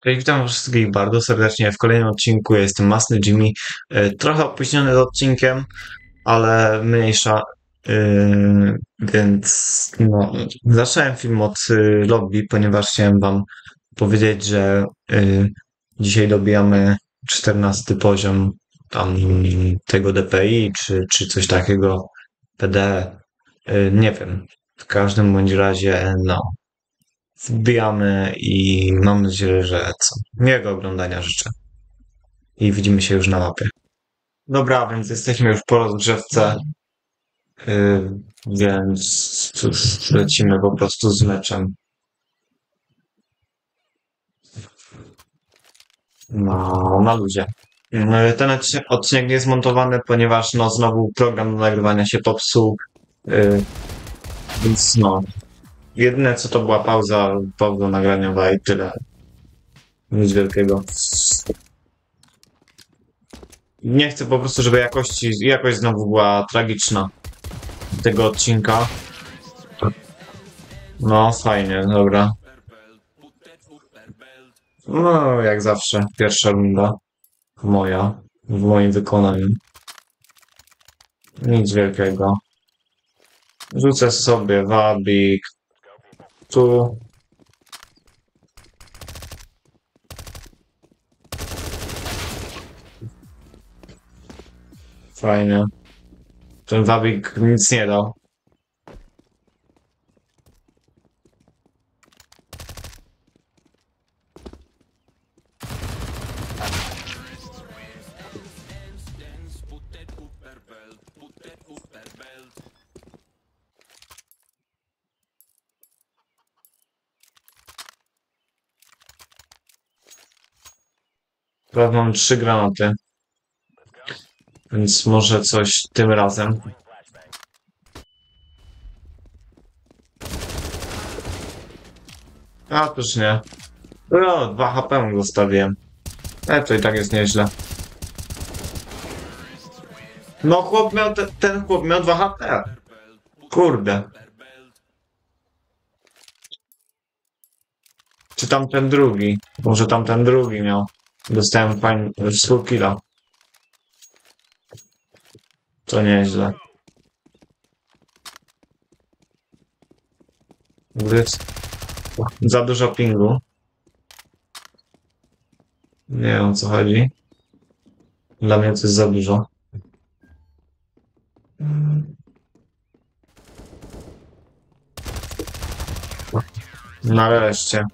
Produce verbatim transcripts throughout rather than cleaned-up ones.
Cześć, witam wszystkich bardzo serdecznie w kolejnym odcinku. Ja jestem Masny Jimmy. E, Trochę opóźniony z odcinkiem, ale mniejsza. Yy, więc no, zacząłem film od y, lobby, ponieważ chciałem wam powiedzieć, że y, dzisiaj dobijamy czternasty poziom tam tego D P I, czy, czy coś takiego, P D. Y, nie wiem. W każdym bądź razie, no, wbijamy i mam nadzieję, że co? Miłego oglądania życzę. I widzimy się już na mapie. Dobra, więc jesteśmy już po rozgrzewce, yy, więc cóż, lecimy po prostu z meczem. No, na luzie. Yy, Ten odci- odcinek nie jest montowany, ponieważ no znowu program do nagrywania się popsuł, yy, więc no. Jedyne co to była pauza, pauza nagraniowa i tyle. Nic wielkiego. Nie chcę po prostu, żeby jakości, jakość znowu była tragiczna tego odcinka. No, fajnie, dobra. No, jak zawsze, pierwsza runda moja, w moim wykonaniu. Nic wielkiego. Rzucę sobie wabik. Tu. Fajnie. Ten wabik nic nie dał. Teraz mam trzy granaty, więc może coś tym razem. A, też nie. No, dwa H P mu zostawiłem. E, to i tak jest nieźle. No, chłop miał, te, ten chłop miał dwa H P. Kurde. Czy tam ten drugi? Może tam ten drugi miał. Dostałem fajny full killa. To nieźle. Gryz. Za dużo pingu. Nie wiem o co chodzi. Dla mnie to jest za dużo. Nareszcie.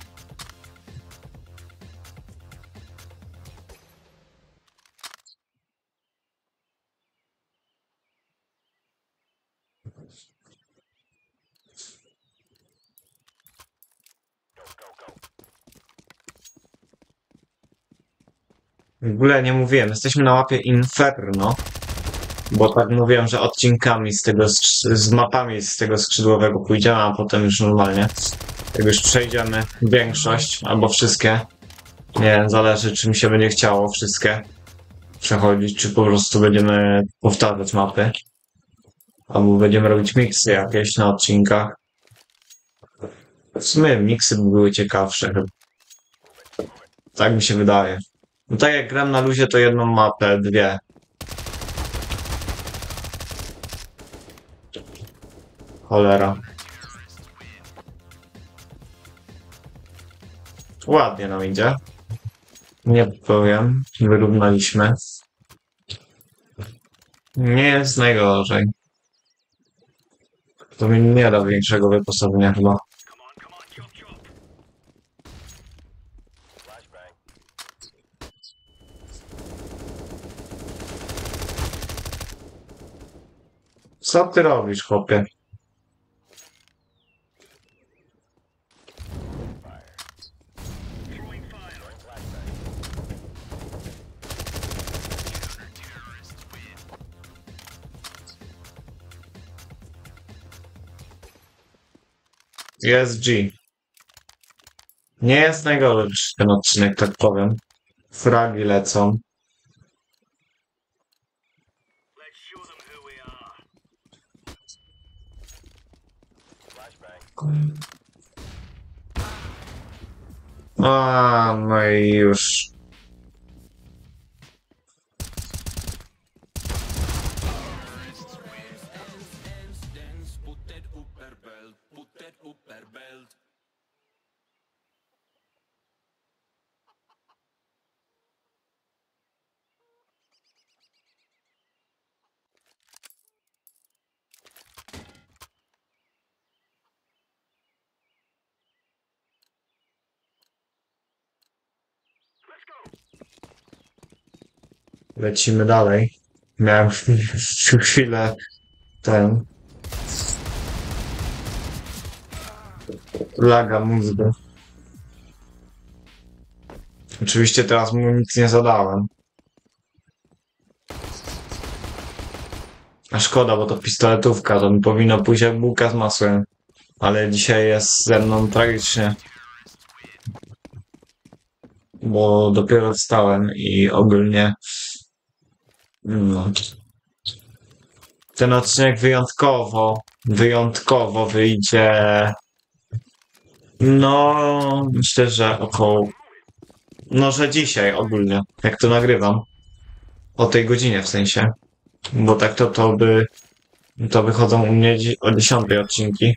W ogóle nie mówiłem, jesteśmy na mapie Inferno, bo tak mówiłem, że odcinkami z tego, skrzy- z mapami z tego skrzydłowego pójdziemy, a potem już normalnie. Jak już przejdziemy większość, albo wszystkie. Nie wiem, zależy czy mi się będzie chciało wszystkie przechodzić, czy po prostu będziemy powtarzać mapy. Albo będziemy robić miksy jakieś na odcinkach. W sumie miksy by były ciekawsze. chyba. Tak mi się wydaje. No tak jak gram na luzie, to jedną mapę, dwie. Cholera. Ładnie nam idzie. Nie powiem. Wyrównaliśmy. Nie jest najgorzej. To mi nie da większego wyposażenia chyba. Co ty robisz, chłopie? Jest G. Nie jest najgorszy ten odcinek, tak powiem. Fragi lecą. A, no i już. Lecimy dalej. Miałem chwilę ten laga mózgu. Oczywiście teraz mu nic nie zadałem. A szkoda, bo to pistoletówka, to mi powinno pójść jak bułka z masłem. Ale dzisiaj jest ze mną tragicznie. Bo dopiero wstałem i ogólnie no, ten odcinek wyjątkowo, wyjątkowo wyjdzie. No, myślę, że około. No, że dzisiaj ogólnie, jak to nagrywam. O tej godzinie w sensie. Bo tak to to by. To wychodzą u mnie dzi- o dziesiątej odcinki.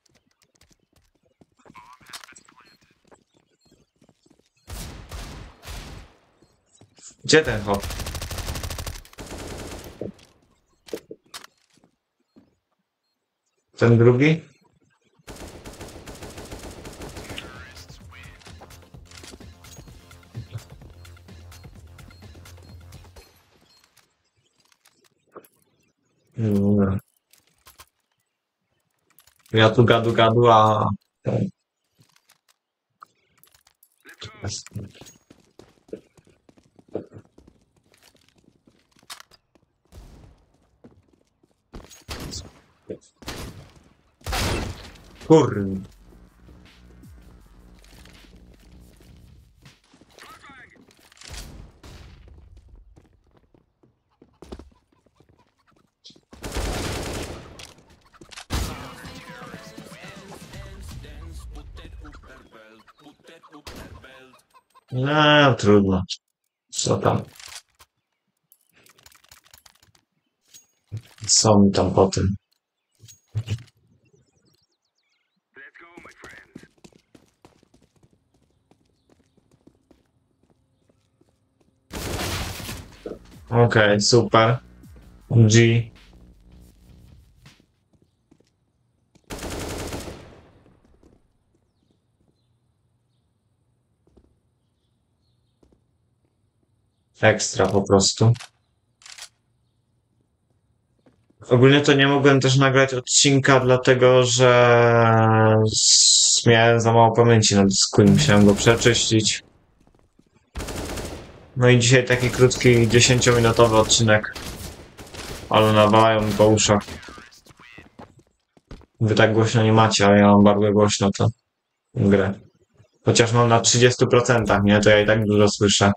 Gdzie ten hop? Ten drugi? Dobra. Ja tu gadu gadu, a... Kurde. No, trudno. Co tam? Co mi tam po tym? Okej, super. G. Ekstra po prostu. Ogólnie to nie mogłem też nagrać odcinka, dlatego że s- miałem za mało pamięci na dysku i musiałem go przeczyścić. No i dzisiaj taki krótki, dziesięciominutowy odcinek. Ale nawalają mi po uszach. Wy tak głośno nie macie, ale ja mam bardzo głośno to grę. Chociaż mam na trzydziestu procentach, nie? To ja i tak dużo słyszę.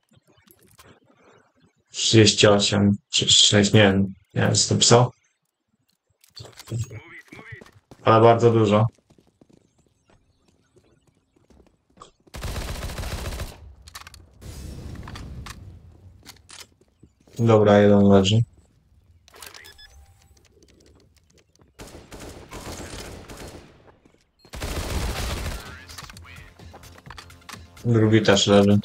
trzydzieści osiem, trzydzieści sześć, nie wiem. Nie wiem, co to pso. Ale bardzo dużo. Dobra, jeden leży. Drugi też leży.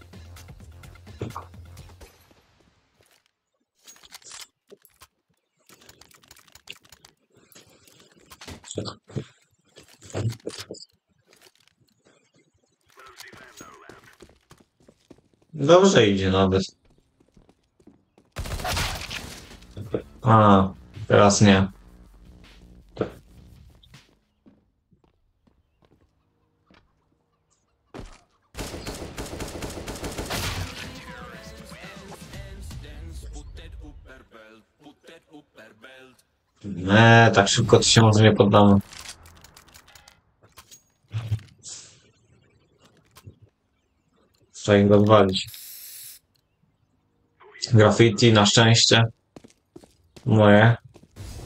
Dobrze idzie nawet. A, teraz nie. Nie, tak szybko to się może nie poddamy. Trzeba ich odwalić. Graffiti na szczęście. Moje.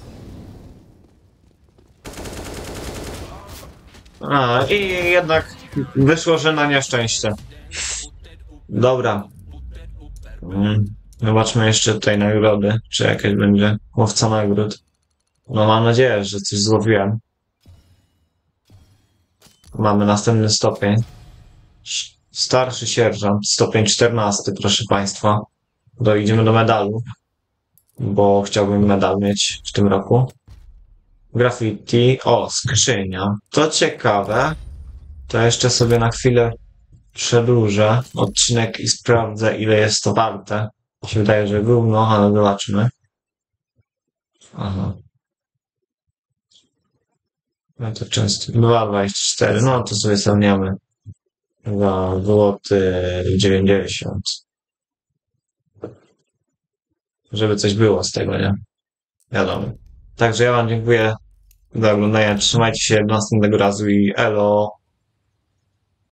A, i jednak Wyszło, że na nieszczęście. Dobra. Mm, Zobaczmy jeszcze tutaj nagrody, czy jakaś będzie łowca nagród. No mam nadzieję, że coś złowiłem. Mamy następny stopień. Sz- Starszy sierżant, stopień czternasty, proszę Państwa. Dojdziemy do medalu, bo chciałbym medal mieć w tym roku. Graffiti, o, skrzynia. To ciekawe. To jeszcze sobie na chwilę przedłużę odcinek i sprawdzę, ile jest to warte. Mi się wydaje, że gówno, ale zobaczmy. Aha. No to często. dwa dwadzieścia cztery. No to sobie spełniamy. Za złoty dziewięćdziesiąt. Żeby coś było z tego, nie? Wiadomo. Także ja wam dziękuję za oglądanie. Trzymajcie się do następnego razu i elo.